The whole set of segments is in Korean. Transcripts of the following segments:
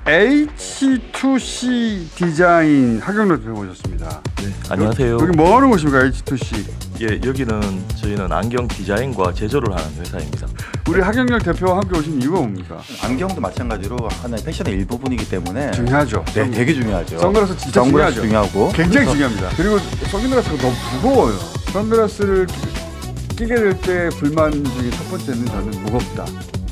H2C 디자인 하경로 대표 모셨습니다. 네, 안녕하세요. 여기 뭐 하는 곳입니까, H2C? 예, 저희는 안경 디자인과 제조를 하는 회사입니다. 우리 하경렬 대표와 함께 오신 이유가 뭡니까? 안경도 마찬가지로 하나의 패션의 일부분이기 때문에 중요하죠. 네, 되게 중요하죠. 선글라스 진짜 중요하죠. 중요하고 굉장히 중요합니다. 그리고 선글라스가 너무 무거워요. 선글라스를 끼게 될 때 불만 중에 첫 번째는 저는 무겁다.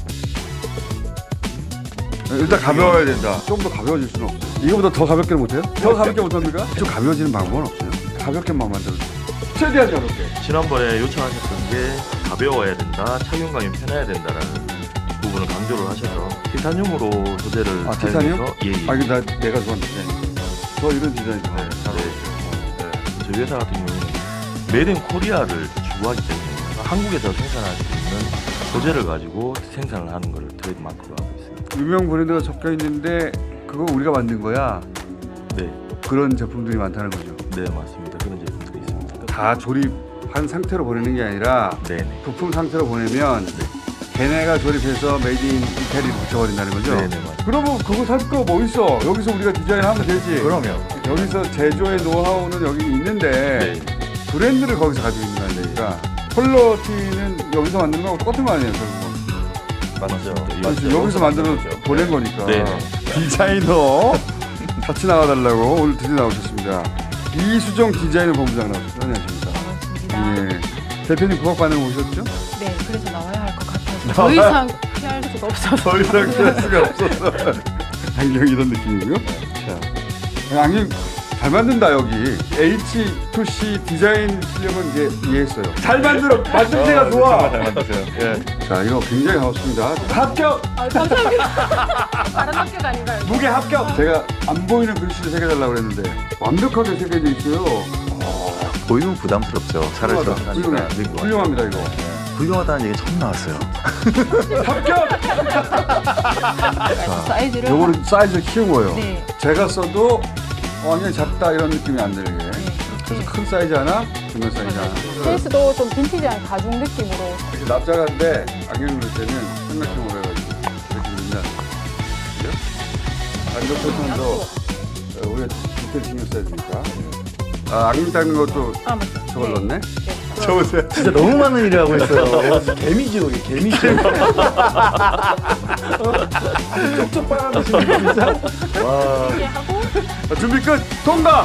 일단 가벼워야 된다. 좀 더 가벼워질 수는 없어요. 이거보다 더 가볍게 못해요? 더 가볍게 못합니까? 좀 가벼워지는 방법은 없어요? 가볍게만 만들어주세요. 최대한 가볍게. 지난번에 요청하셨던 게 가벼워야 된다, 착용감이 편해야 된다라는 부분을 강조를 하셔서 티타늄으로 소재를 사용해서 예. 이거 내가 좋아하는 디자인이에요. 저 이런 디자인 잘 어울려요. 저희 회사 같은 경우는 메이드 인 코리아를 추구하기 때문에 한국에서 생산할 수 있는 소재를 가지고 생산을 하는 걸 트레이드마크로 하고 있습니다. 유명 브랜드가 섞여 있는데 그거 우리가 만든 거야? 네. 그런 제품들이 많다는 거죠? 네, 맞습니다. 그런 제품들이 있습니다. 다 조립한 상태로 보내는 게 아니라 부품 상태로 보내면 걔네가 조립해서 메이드 인 이태리를 붙여버린다는 거죠? 네, 맞습니다. 그러면 그거 살 거 뭐 있어? 여기서 우리가 디자인하면 되지. 그럼요. 여기서 제조의 노하우는 여기 있는데 브랜드를 거기서 가지고 있는 거 아니니까 퀄리티는 여기서 만드는 거하고 똑같은 거 아니에요, 결국은. 맞죠. 여기서 만들어 보낸 거니까. 네. 디자이너 같이 나와달라고 오늘 드디어 나오셨습니다. 이수정 디자이너 본부장 나오셨습니다. 안녕하십니까. 반갑습니다. 예. 대표님 구박반응 오셨죠? 네, 그래서 나와야 할 것 같아서 더 이상 피할 수가 없어서. 더 이상 피할 수가 없어서. 안경 이런 느낌이고요. 자, 안경 잘 만든다 여기. H2C 디자인 실력은 이제 이해했어요. 잘 만들어. 만듦새가 좋아. 잘 만드세요. 예. 자, 이거 굉장히 반갑습니다. 합격! 감사합니다. 다른 학교가 아닌가요? 무게 합격! 제가 안 보이는 글씨를 새겨달라고 그랬는데 완벽하게 새겨져 있어요. 보이면 부담스럽죠. 차를 훌륭합니다 이거. 훌륭하다는 얘기 처음 나왔어요. 합격! 사이즈를 요거는 사이즈를 키운 거예요. 네. 제가 써도 완전히 작다 이런 느낌이 안 들게. 그래서 큰 사이즈 하나, 중간 사이즈 하나. 케이스도 좀 빈티지한 가죽 느낌으로. 이렇게 납작한데 안경을 넣을 때는 삼각형으로 해가지고 이렇게 넣는다. 그죠? 안경 패턴도 우리가 디테일 신경 써야 되니까. 안경 닦는 것도 맞죠. 저걸 넣네? 네. 저 보세요. 진짜 너무 많은 일을 하고 있어요. 개미지옥이 개미지옥. 쪽쪽 빨아드시는 진짜. 와. 이렇게 하고 준비 끝! 통과!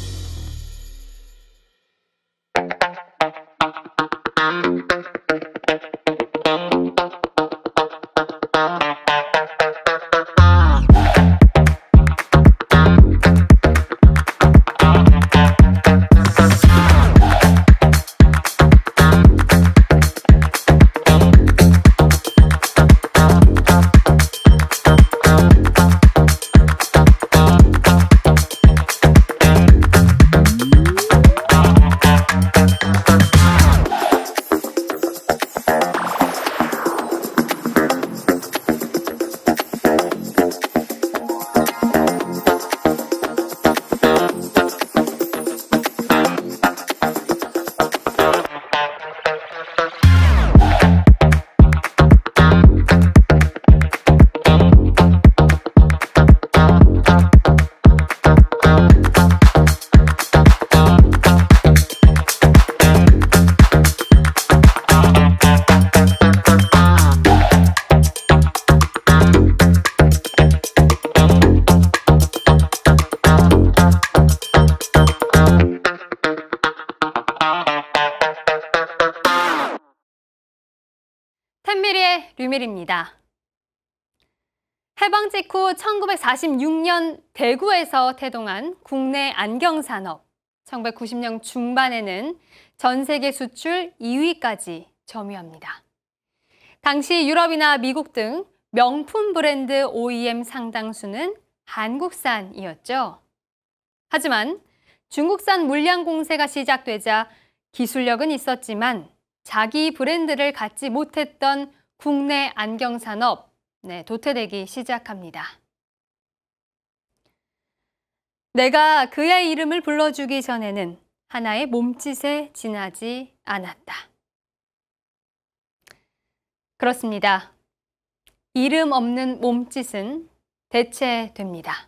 텐미리의 류밀입니다. 해방 직후 1946년 대구에서 태동한 국내 안경산업. 1990년 중반에는 전 세계 수출 2위까지 점유합니다. 당시 유럽이나 미국 등 명품 브랜드 OEM 상당수는 한국산이었죠. 하지만 중국산 물량 공세가 시작되자 기술력은 있었지만 자기 브랜드를 갖지 못했던 국내 안경산업, 도태되기 시작합니다. 내가 그의 이름을 불러주기 전에는 하나의 몸짓에 지나지 않았다. 그렇습니다. 이름 없는 몸짓은 대체됩니다.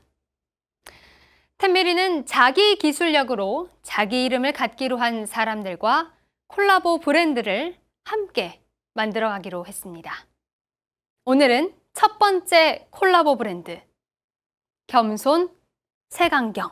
템메리는 자기 기술력으로 자기 이름을 갖기로 한 사람들과 콜라보 브랜드를 함께 만들어가기로 했습니다. 오늘은 첫 번째 콜라보 브랜드, 겸손 색안경.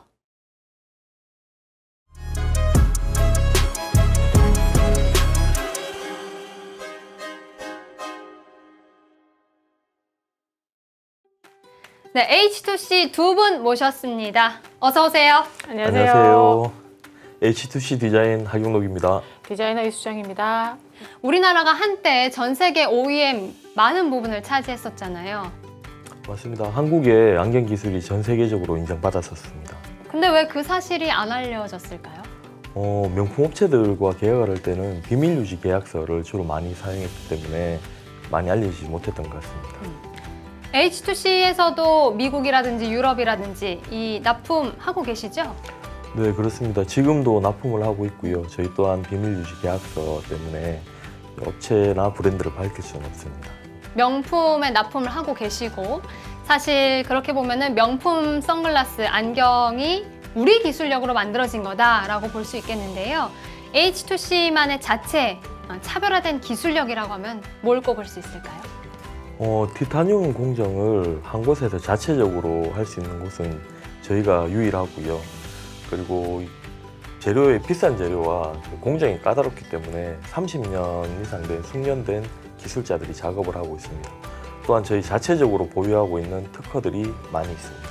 네, H2C 두 분 모셨습니다. 어서 오세요. 안녕하세요. H2C 디자인 하경록입니다. 디자이너 이수정입니다. 우리나라가 한때 전 세계 OEM 많은 부분을 차지했었잖아요. 맞습니다. 한국의 안경 기술이 전 세계적으로 인정받았었습니다. 근데 왜 그 사실이 안 알려졌을까요? 명품 업체들과 계약을 할 때는 비밀 유지 계약서를 주로 많이 사용했기 때문에 많이 알려지지 못했던 것 같습니다. H2C에서도 미국이라든지 유럽이라든지 이 납품하고 계시죠? 네, 그렇습니다. 지금도 납품을 하고 있고요. 저희 또한 비밀 유지 계약서 때문에 업체나 브랜드를 밝힐 수는 없습니다. 명품에 납품을 하고 계시고, 사실 그렇게 보면은 명품 선글라스 안경이 우리 기술력으로 만들어진 거다라고 볼 수 있겠는데요. H2C만의 자체 차별화된 기술력이라고 하면 뭘 꼽을 수 있을까요? 티타늄 공정을 한 곳에서 자체적으로 할 수 있는 곳은 저희가 유일하고요. 그리고 재료의 비싼 재료와 공정이 까다롭기 때문에 30년 이상 된 숙련된 기술자들이 작업을 하고 있습니다. 또한 저희 자체적으로 보유하고 있는 특허들이 많이 있습니다.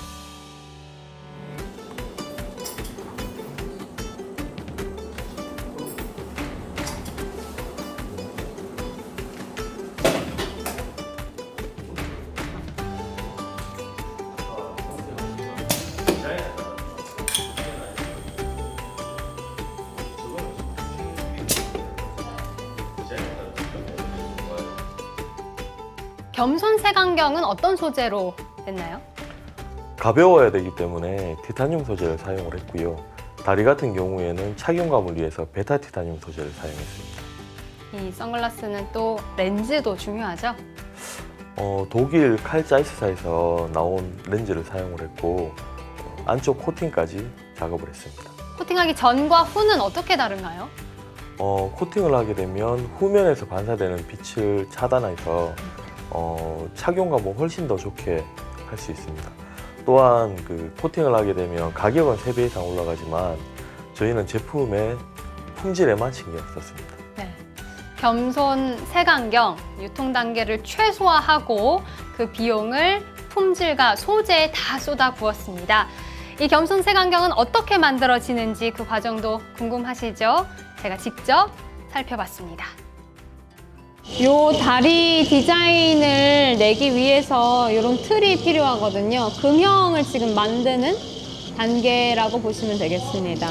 겸손 색안경은 어떤 소재로 됐나요? 가벼워야 되기 때문에 티타늄 소재를 사용을 했고요. 다리 같은 경우에는 착용감을 위해서 베타 티타늄 소재를 사용했습니다. 이 선글라스는 또 렌즈도 중요하죠? 독일 칼 자이스사에서 나온 렌즈를 사용을 했고 안쪽 코팅까지 작업을 했습니다. 코팅하기 전과 후는 어떻게 다른가요? 코팅을 하게 되면 후면에서 반사되는 빛을 차단해서 착용감은 훨씬 더 좋게 할 수 있습니다. 또한 코팅을 하게 되면 가격은 3배 이상 올라가지만 저희는 제품의 품질에만 신경 썼습니다. 네. 겸손 색안경 유통 단계를 최소화하고 그 비용을 품질과 소재에 다 쏟아 부었습니다. 이 겸손 색안경은 어떻게 만들어지는지 그 과정도 궁금하시죠? 제가 직접 살펴봤습니다. 요 다리 디자인을 내기 위해서 이런 틀이 필요하거든요. 금형을 지금 만드는 단계라고 보시면 되겠습니다.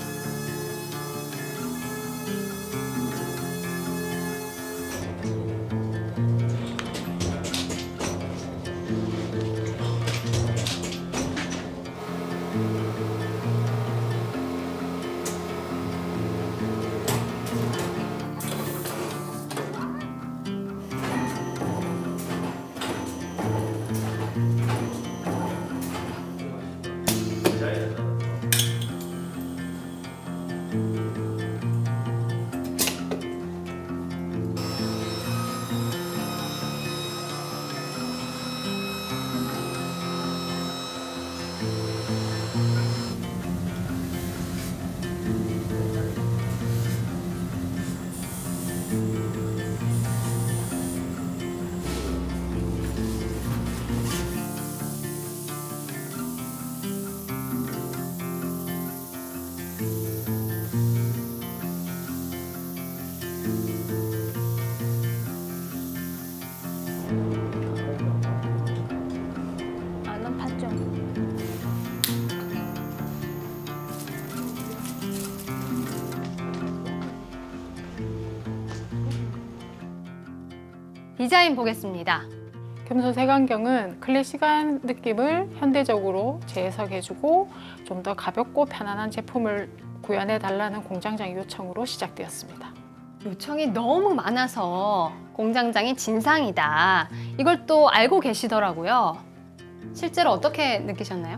디자인 보겠습니다. 겸손 색안경은 클래식한 느낌을 현대적으로 재해석해주고 좀 더 가볍고 편안한 제품을 구현해달라는 공장장 요청으로 시작되었습니다. 요청이 너무 많아서 공장장이 진상이다. 이걸 또 알고 계시더라고요. 실제로 어떻게 느끼셨나요?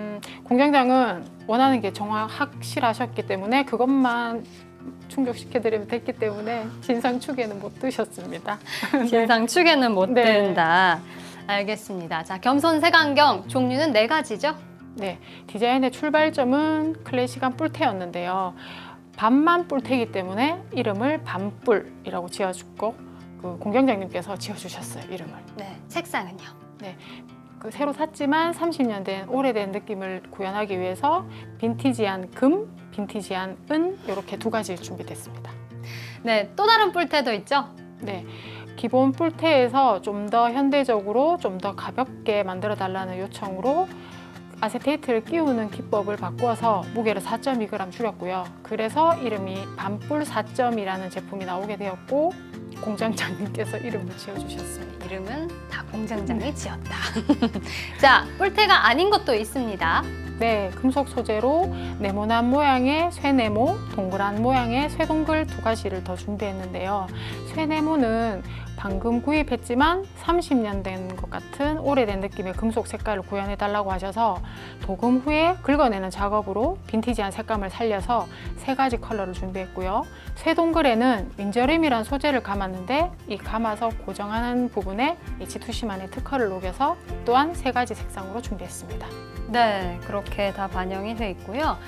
공장장은 원하는 게 정확 확실하셨기 때문에 그것만 충족시켜드리면 됐기 때문에 진상축에는 못 드셨습니다. 진상축에는 못 네. 든다. 알겠습니다. 자, 겸손색안경 종류는 4가지죠? 네, 디자인의 출발점은 클래식한 뿔테였는데요. 반만 뿔테이기 때문에 이름을 반뿔이라고 지어주고 그 공장장님께서 지어주셨어요, 이름을. 네. 색상은요? 그 새로 샀지만 30년 된 오래된 느낌을 구현하기 위해서 빈티지한 금, 빈티지한 은 이렇게 2가지 준비됐습니다. 네, 또 다른 뿔테도 있죠? 네, 기본 뿔테에서 좀 더 현대적으로 좀 더 가볍게 만들어 달라는 요청으로 아세테이트를 끼우는 기법을 바꿔서 무게를 4.2g 줄였고요. 그래서 이름이 반뿔 4점이라는 제품이 나오게 되었고 공장장님께서 이름을 지어주셨습니다. 이름은 다 공장장이 지었다. 자, 뿔테가 아닌 것도 있습니다. 네, 금속 소재로 네모난 모양의 쇠네모, 동그란 모양의 쇠동글 2가지를 더 준비했는데요. 쇠네모는 방금 구입했지만 30년 된 것 같은 오래된 느낌의 금속 색깔을 구현해달라고 하셔서 도금 후에 긁어내는 작업으로 빈티지한 색감을 살려서 3가지 컬러를 준비했고요. 쇠동글에는 윙저림이란 소재를 감았는데 이 감아서 고정하는 부분에 H2C만의 특허를 녹여서 또한 3가지 색상으로 준비했습니다. 네, 그렇게 다 반영이 돼 있고요.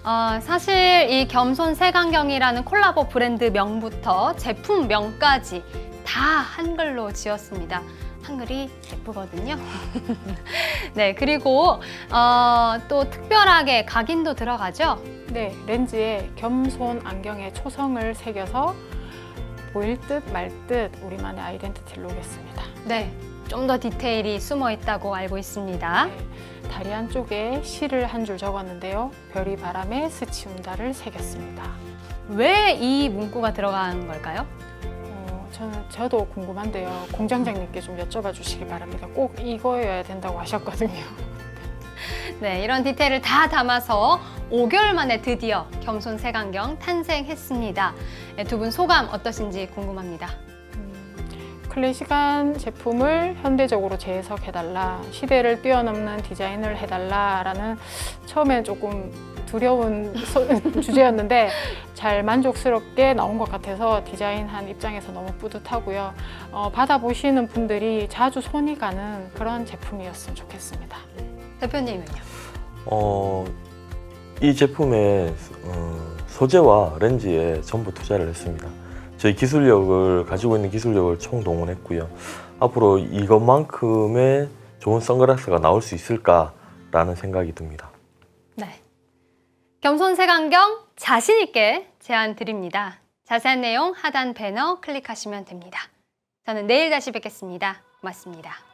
사실 이 겸손색안경이라는 콜라보 브랜드 명부터 제품명까지 다 한글로 지었습니다. 한글이 예쁘거든요. 네, 그리고 또 특별하게 각인도 들어가죠? 네, 렌즈에 겸손 안경의 초성을 새겨서 보일 듯 말 듯 우리만의 아이덴티티를 녹였습니다. 네, 좀 더 디테일이 숨어 있다고 알고 있습니다. 네, 다리 한쪽에 시를 한 줄 적었는데요. 별이 바람에 스치운다를 새겼습니다. 왜 이 문구가 들어간 걸까요? 저도 궁금한데요. 공장장님께 좀 여쭤봐 주시기 바랍니다. 꼭 이거여야 된다고 하셨거든요. 네, 이런 디테일을 다 담아서 5개월 만에 드디어 겸손색안경 탄생했습니다. 네, 두 분 소감 어떠신지 궁금합니다. 클래식한 제품을 현대적으로 재해석해달라, 시대를 뛰어넘는 디자인을 해달라라는 처음엔 조금 두려운 주제였는데 잘 만족스럽게 나온 것 같아서 디자인한 입장에서 너무 뿌듯하고요. 받아보시는 분들이 자주 손이 가는 그런 제품이었으면 좋겠습니다. 대표님은요? 이 제품의 소재와 렌즈에 전부 투자를 했습니다. 저희 기술력을 가지고 있는 기술력을 총동원했고요. 앞으로 이것만큼의 좋은 선글라스가 나올 수 있을까라는 생각이 듭니다. 네, 겸손색안경 자신 있게 제안 드립니다. 자세한 내용 하단 배너 클릭하시면 됩니다. 저는 내일 다시 뵙겠습니다. 고맙습니다.